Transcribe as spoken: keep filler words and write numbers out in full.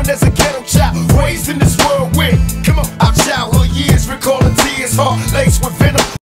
born as a ghetto child, raised in this world with, come on, our childhood years, recalling tears, heart laced with venom.